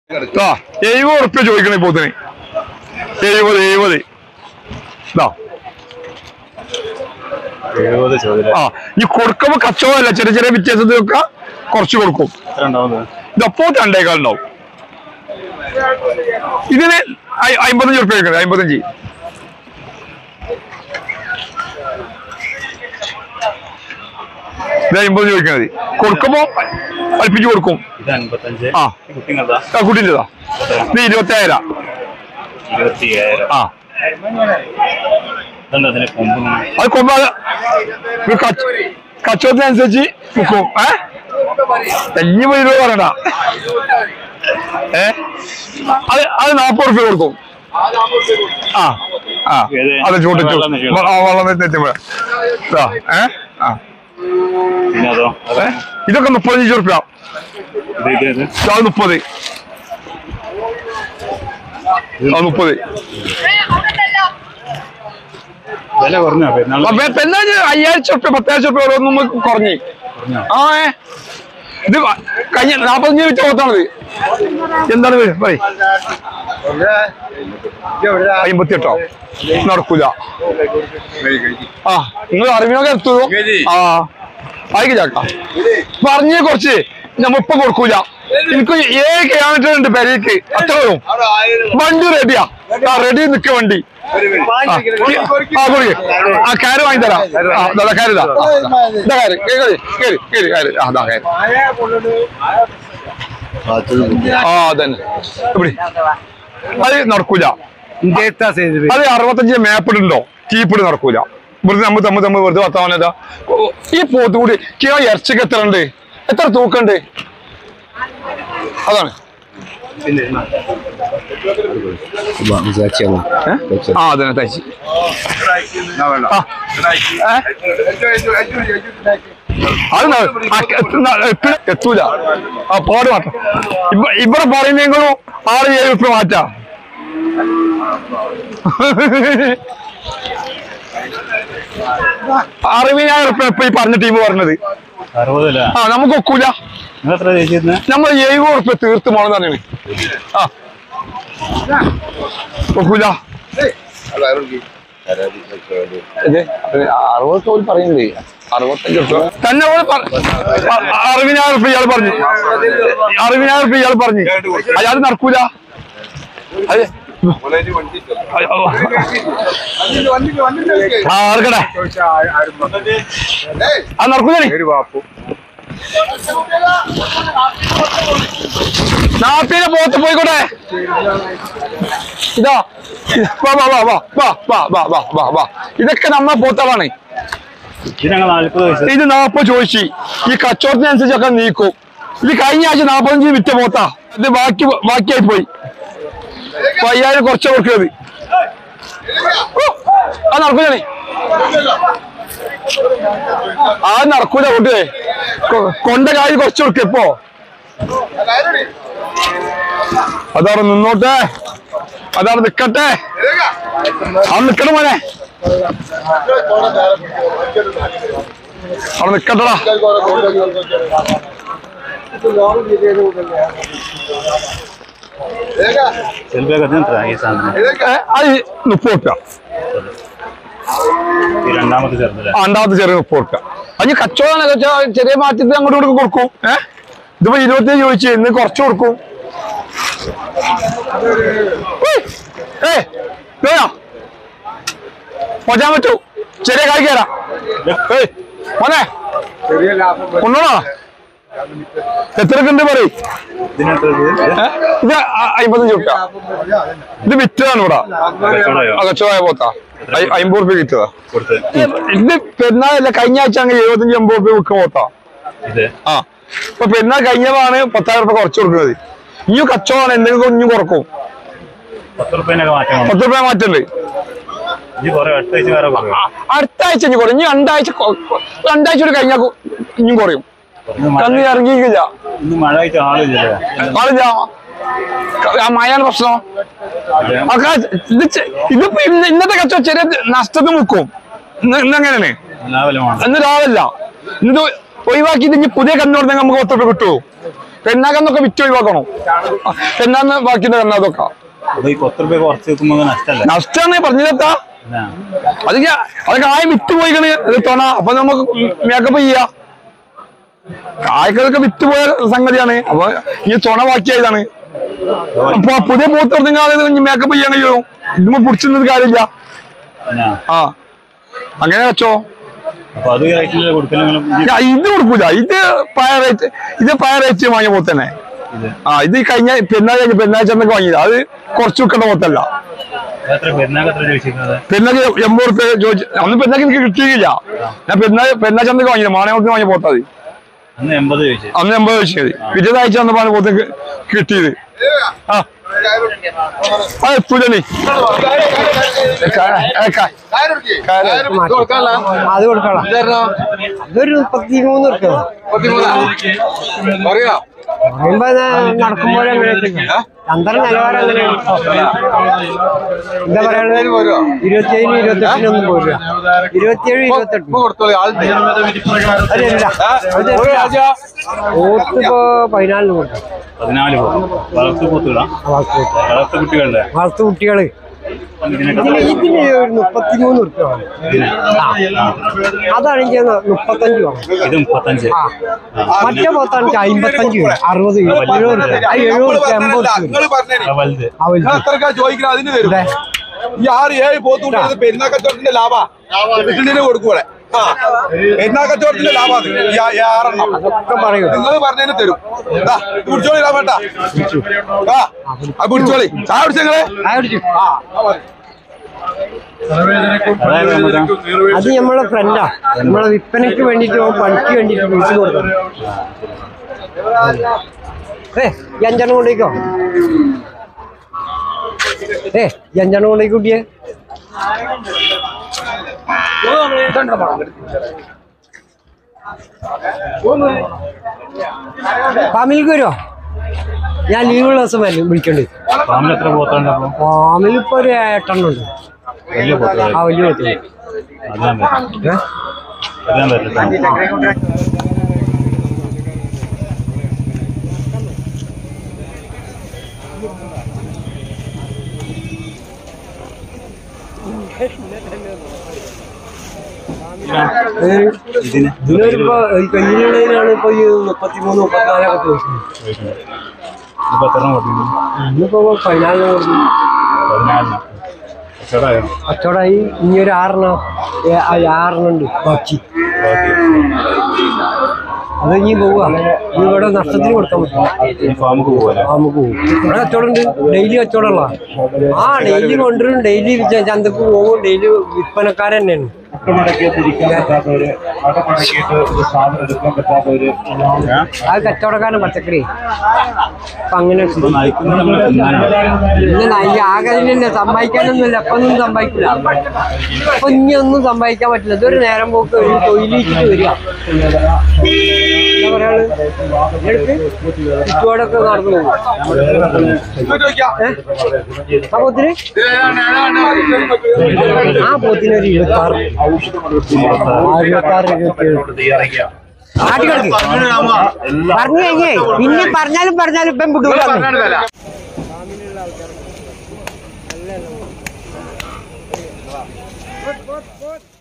70 ചോദിക്കണേ പോത്തിന് 70 ഈ കൊടുക്കുമ്പോ കച്ചവടമല്ല ചെറിയ ചെറിയ വ്യത്യാസത്തിലൊക്കെ കുറച്ച് കൊടുക്കും. ഇതപ്പോ 2.25 ഉണ്ടാവും. ഇതിന് 55 റുപ്യ കൊടുക്കണേ 55. ഇത് 50 ചോദിക്കണത് കൊടുക്കുമ്പോ അടുപ്പിച്ച് കൊടുക്കും. കുട്ടിൻ്റെതാ ഇത് 25,000. അത് കൊമ്പ കച്ചവടത്തിനനുസരിച്ച് വിൽക്കും. വലിയ രൂപ പറയണ്ട. അത് 40 റുപ്യ കൊടുക്കും. അത് ചൂട്ടിച്ചു വെള്ളം എത്തുമ്പോ ഇതൊക്കെ 35 റുപ്യ. അത് 30. അത് 30. വില കുറഞ്ഞ 5000 റുപ്യ 10,000 റുപ്യ ഓരോന്നും കുറഞ്ഞ്. ഇത് കഴിഞ്ഞ 45 വിറ്റ് പോത്താണത്. എന്താണ് പറയും 58 നടക്കൂല. നിങ്ങൾ അറിവിനൊക്കെ എത്തൂ. ആയിക്ക് ചാക്ക പറഞ്ഞ കുറച്ച് നമ്മ ഇപ്പൊ കൊടുക്കൂല. എനിക്ക് 7 കിലോമീറ്റർ ഉണ്ട് പെരേക്ക്. അത്ര വരും. വണ്ടി റെഡിയാ. റെഡി നിക്ക വണ്ടി. കാര് വാങ്ങി തരാം. കാര് അതന്നെ അത് നടക്കൂല. അത് 65 മേപ്പിടുണ്ടോ ചീപ്പിട് നടക്കൂല. വെറുതെ നമ്മൾ വെറുതെ വർത്താനതാ. ഈ പോത്ത് കൂടി കിലോ ഇറച്ചിക്ക് എത്ര ഉണ്ട്, എത്ര തൂക്കണ്ട്? അതാണ് അതന്നെ തയ്ച്ച് അത് എത്തൂല. പാട് മാറ്റാം. ഇവിടെ പറയുന്നെങ്കിലും 6-7 റുപ്യ മാറ്റാ. റുപ്യ ഇപ്പൊ ഈ പറഞ്ഞ ടീം പറഞ്ഞത്. നമുക്ക് ഒക്കൂല. നമ്മൾ 70 റുപ്യ തീർത്ത് പോണെന്ന് പറഞ്ഞാണ്. ഒക്കൂല. 60 പറയുന്നുണ്ട്. 65 റുപ്യ തന്നെ 60,000 റുപ്യ ഇയാൾ പറഞ്ഞു. 60,000 റുപ്യ ഇയാൾ പറഞ്ഞു. അയാൾ നടക്കൂല. അതെ നടക്കട്ടെ. അത് നടക്കൂലേ. നാട്ടിലെ പോത്ത് പോയിക്കോട്ടെ. ഇതാ ഇതൊക്കെ നമ്മളെ പോത്തളാണ്. ഇത് 40 ചോദിച്ചു. ഈ കച്ചവടത്തിനനുസരിച്ചൊക്കെ നീക്കും. ഇത് കഴിഞ്ഞ ആഴ്ച 45 വിറ്റ പോത്താ. ഇത് ബാക്കിയായി പോയി. 5000 കുറച്ച് കൊടുക്കുന്നത്. അത് നടക്കൂലേ. അത് നടക്കൂല കൂട്ടേ. കൊണ്ട കാര്യം കുറച്ച് കൊടുക്ക. ഇപ്പോ അതവിടെ നിന്നോട്ടെ. അതവിടെ നിക്കട്ടെ. അവിടെ നിക്കണം മോനെ. അവിടെ നിക്കട്ടടാ. അത് 30 റുപ്യ. രണ്ടാമത്തെ ചെറിയ 30 റുപ്യ. അതിന് കച്ചവടം ചെറിയ മാറ്റത്തിൽ അങ്ങോട്ട് ഇങ്ങോട്ട് കൊടുക്കും. ഇതിപ്പോ 27 ചോദിച്ചു. ഇന്ന് കുറച്ച് കൊടുക്കും. പോറ്റാൻ പറ്റൂ. ചെറിയ കായ് കയറാ മോനെ. കൊണ്ടോണോ? എത്രക്ക് ഉണ്ട് പറയും. ഇത് 55 റുപ്യ. ഇത് വിറ്റതാണ് ഇവിടെ. കച്ചവടമായ പോത്താ. 50 റുപ്യ വിറ്റതാ. ഇത് പെരുന്നാളല്ല. കഴിഞ്ഞ ആഴ്ച അങ്ങനെ 75-80 റുപ്യ വിൽക്കാൻ പോത്താ. ഇപ്പൊ പെരുന്നാൾ കഴിഞ്ഞതാണ് 10,000 റുപ്യ കുറച്ച് കൊടുക്കുന്നത്. ഇനിയും കച്ചവടമാണ്. എന്തെങ്കിലും ഇനിയും കുറക്കും. 10 റുപ്യ മാറ്റണ്ട്. അടുത്ത ആഴ്ച ഇനി കുറയും. ഇനി 2 ആഴ്ച കൂടി കഴിഞ്ഞാൽ ഇനിയും കുറയും. കന്നി ഇറങ്ങിയില്ല. ആളില്ല. മഴയാണ് പ്രശ്നം. ഇതിപ്പോ ഇന്നത്തെ കച്ചവടം ചെറിയ നഷ്ടത്തിൽ മുക്കും. ഇന്നെങ്ങനെയാണ്? ഇന്ന് രാവില്ല. ഇന്ന് ഒഴിവാക്കിയിട്ട് ഇനി പുതിയ കണ്ണു കൊടുത്തെങ്കിൽ നമുക്ക് 10 റുപ്യ കിട്ടുമോ? പെണ്ണാകന്നൊക്കെ വിറ്റ് ഒഴിവാക്കണം. പെണ്ണാന്ന് ബാക്കിന്റെ കണ്ണാതൊക്കെ നഷ്ടാണ് പറഞ്ഞില്ലെത്താ. അതൊക്കെ ആയ വിറ്റ് പോയിക്കണ് തോണ. അപ്പൊ നമുക്ക് മേക്കപ്പ് ചെയ്യാ. ആയക്കൊക്കെ വിറ്റ് പോയ സംഗതിയാണ്. അപ്പൊ ഈ ചൊണ ബാക്കിയായതാണ്. അപ്പൊ പുതിയ പോത്ത് നിങ്ങൾ മേക്കപ്പ് ചെയ്യാൻ കഴിയോ? ഇതുമ്പോ പിടിച്ചിരുന്നത് കാര്യമില്ല. ആ അങ്ങനെ വെച്ചോ. ഇത് കൊടുക്കൂല. ഇത് പഴയ റേറ്റ് വാങ്ങിയ പോത്തന്നെ. ആ ഇത് കഴിഞ്ഞ പെരുന്നാഴ്ച വാങ്ങിയത്. അത് കുറച്ച് വെക്കേണ്ട പോത്തല്ല. പെരുന്നാക്ക് 80 റുപ്യ ചോദിച്ചു. അന്ന് പെരുന്നാക്ക് എനിക്ക് കിട്ടിയില്ല. ഞാൻ പെരുന്നാഴ്ച വാങ്ങിയത്. മാണവത്തിന് വാങ്ങിയ പോത്തത് അന്ന് 80 ചോദിച്ചത്. പിറ്റേതാഴ്ച വന്നപ്പോഴാണ് പോത്ത് കിട്ടിയത്. ആ എത്തൂലേ അത് കൊടുക്കണം. അതൊരു 33 നടക്കുമ്പോൾ ചന്ദ്രൻ നിലവാരം അങ്ങനെ എന്താ പറയാ 27 28 പോരുക 27 28 ഓത്തിപ്പോ 14 കൊടുക്കും. 14 വളർത്തു കുട്ടികള് ഇതിന് 33 റുപ്യ അതാണെങ്കിൽ 35 വേണം. മറ്റേ പോത്താണെങ്കിൽ 55 60 70 80 പെരുന്നാക്കച്ചവടത്തിന്റെ ലാഭാ കൊടുക്കൂടെ. പെരുന്നാക്കച്ചവടത്തിന്റെ ലാഭാ അതൊക്കെ പറയൂ. നിങ്ങൾ പറഞ്ഞതിന് തരും. കുടിച്ചോളി വേണ്ട കുടിച്ചോളി. ചായ കുടിച്ചങ്ങളെ അത് നമ്മളെ ഫ്രണ്ടാ. നമ്മളെ വിൽപ്പനക്ക് വേണ്ടിട്ട് പണിക്ക് വേണ്ടിട്ട് വിളിച്ചു കൊടുക്കണം. ഈ 5 കൊണ്ടേക്കോ. ഈ 5 കൊണ്ടേക്ക് കുട്ടിയെ ഫാമിലിക്ക് വരുമോ? ഞാൻ ലീവുള്ള ദിവസം വരും വിളിക്കണ്ട്. ഫാമിലി ഇപ്പൊ ഒരു 8 എണ്ണം ഉണ്ട്. ആ വലിയ പോത്ത് ഇതിനൊരിപ്പോ പെണ്ണിനുള്ളതിനാണ് ഇപ്പൊ ഈ 33 34 ദിവസം. ഇന്നിപ്പോ 14 കൊടുക്കും. കച്ചവടമായി. ഇനി ഒരു 6 ഉണ്ട് ബാക്കി. അത് ഇനി പോവുക. ഇവിടെ നഷ്ടത്തിന് കൊടുക്കാൻ പറ്റും. ഫാമുക്ക് പോകും. ഇവിടെ കച്ചവടം ഉണ്ട്. ഡെയിലി കച്ചവടമുള്ള ഡെയിലി കൊണ്ടുവരും. ഡെയിലി ചന്തക്ക് പോകും. ഡെയിലി വിൽപ്പനക്കാരൻ തന്നെയാണ്. അത് കച്ചവടക്കാരൻ പച്ചക്കറി. അപ്പൊ അങ്ങനെ ആകെ സമ്പാദിക്കാനൊന്നുമില്ല. അപ്പൊ ഒന്നും സമ്പാദിക്കില്ല. അപ്പൊ ഇനിയൊന്നും സമ്പാദിക്കാൻ പറ്റില്ല. ഇതൊരു നേരം പോക്ക് ഒരു തൊഴിലിച്ചിട്ട് വരിക. എന്താ പറയാ ചുറ്റുപാടൊക്കെ നടന്നു പോകും. ആ പോത്തിന് ഒരു 26 പറഞ്ഞു കഴിഞ്ഞേ പിന്നെ പറഞ്ഞാലും ഇപ്പം വിടൂല.